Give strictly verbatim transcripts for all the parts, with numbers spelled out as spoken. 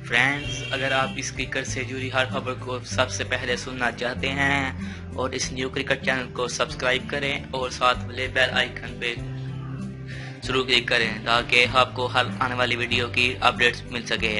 Friends, अगर आप इस क्रिकेट से जुड़ी हर खबर को सबसे पहले सुनना चाहते हैं और इस न्यू क्रिकेट चैनल को सब्सक्राइब करें और साथ वाले बेल आइकन पे जरूर क्लिक करें ताकि आपको हर आने वाली वीडियो की अपडेट्स मिल सके।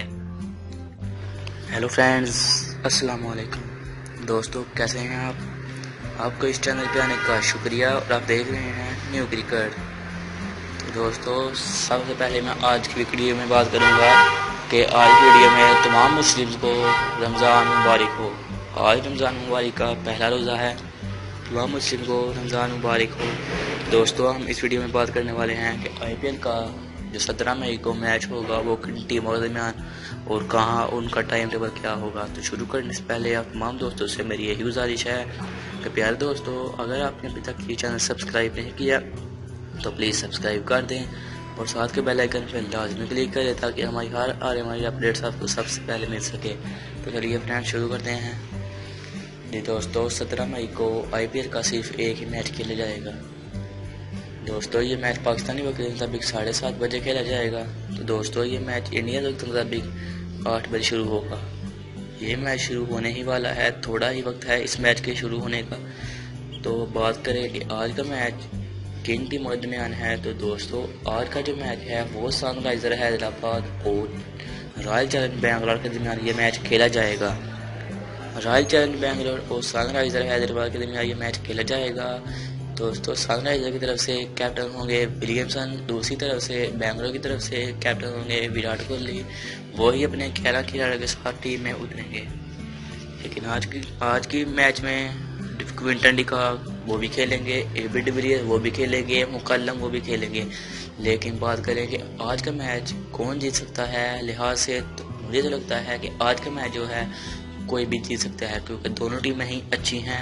हेलो फ्रेंड्स, अस्सलाम वालेकुम दोस्तों, कैसे हैं आप? आपको इस चैनल पे आने का शुक्रिया और आप देख रहे हैं न्यू क्रिकेट। तो दोस्तों, सबसे पहले मैं आज की वीडियो में बात करूंगा कि आज की वीडियो में तमाम मुस्लिम्स को रमज़ान मुबारक हो। आज रमज़ान मुबारक का पहला रोज़ा है। तमाम मुस्लिम को रमज़ान मुबारक हो। दोस्तों, हम इस वीडियो में बात करने वाले हैं कि आई पी एल का जो सत्रह मई को मैच होगा वो किन टीमों के दरमियान और कहाँ, उनका टाइम टेबल क्या होगा। तो शुरू करने से पहले आप तमाम दोस्तों से मेरी यही गुजारिश है कि प्यारे दोस्तों, अगर आपने अभी तक ये चैनल सब्सक्राइब नहीं किया तो प्लीज़ सब्सक्राइब कर दें और साथ के बेल आइकन पर लाजमी क्लिक करें ताकि हमारी हर आने वाली अपडेट्स आपको सबसे पहले मिल सके। तो चलिए फ्रेंड्स, शुरू करते हैं। जी दोस्तों, सत्रह मई को आई पी एल का सिर्फ एक ही मैच खेला जाएगा। दोस्तों, ये मैच पाकिस्तानी वक्त के मुताबिक साढ़े सात बजे खेला जाएगा। तो दोस्तों, ये मैच इंडियन वक्त के मुताबिक आठ बजे शुरू होगा। ये मैच शुरू होने ही वाला है, थोड़ा ही वक्त है इस मैच के शुरू होने का। तो बात करें कि आज का मैच किन टीमों के दरमियान है, तो दोस्तों आज का जो मैच है वो सनराइजर हैदराबाद और रॉयल चैलेंजर्स बेंगलोर के दरमियान ये मैच खेला जाएगा। रॉयल चैलेंजर्स बेंगलोर और सनराइजर हैदराबाद के दरमियान ये मैच खेला जाएगा। दोस्तों, सनराइजर की तरफ से कैप्टन होंगे विलियमसन, दूसरी तरफ से बेंगलोर की तरफ से कैप्टन होंगे विराट कोहली। वो ही अपने ग्यारह खिलाड़ियों के साथ टीम में उतरेंगे। लेकिन आज की आज की मैच में क्विंटन डिका वो भी खेलेंगे, एबी डिविलियर्स वो भी खेलेंगे, मुकल्लम वो भी खेलेंगे। लेकिन बात करें कि आज का मैच कौन जीत सकता है लिहाज से, तो मुझे तो लगता है कि आज का मैच जो है कोई भी जीत सकता है, क्योंकि दोनों टीमें ही अच्छी हैं।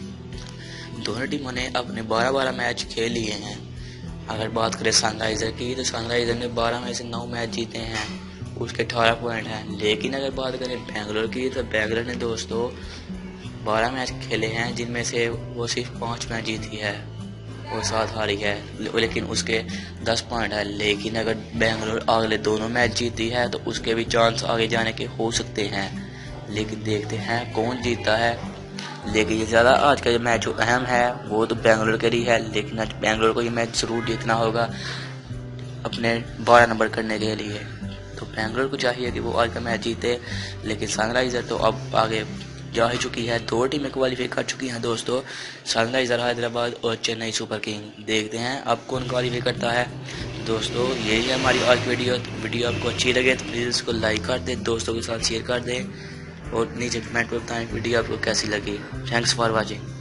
दोनों टीमों ने अपने बारह बारह मैच खेल लिए हैं। अगर बात करें सनराइजर की, तो सनराइजर ने बारह में से नौ मैच जीते हैं, उसके अठारह पॉइंट हैं। लेकिन अगर बात करें बेंगलोर की, तो बेंगलोर ने दोस्तों बारह मैच खेले हैं, जिनमें से वो सिर्फ पाँच मैच जीती है और सात हारी है, लेकिन उसके दस पॉइंट है। लेकिन अगर बेंगलोर अगले दोनों मैच जीती है तो उसके भी चांस आगे जाने के हो सकते हैं। लेकिन देखते हैं कौन जीतता है। लेकिन ये ज़्यादा आज का जो मैच जो अहम है वो तो बेंगलोर के लिए है। लेकिन आज बेंगलोर को ये मैच ज़रूर जीतना होगा अपने बारह नंबर करने के लिए। तो बेंगलोर को चाहिए कि वो आज का मैच जीते। लेकिन सनराइजर तो अब आगे जा ही चुकी है, दो टीमें क्वालिफाई कर चुकी हैं दोस्तों, सनराइजर हैदराबाद और चेन्नई सुपर किंग। देखते हैं अब कौन क्वालिफाई करता है। दोस्तों, यही है हमारी आज की वीडियो। वीडियो आपको अच्छी लगे तो प्लीज़ इसको लाइक कर दें, दोस्तों के साथ शेयर कर दें और नीचे कमेंट में बताएं वीडियो आपको कैसी लगी। Thanks for watching.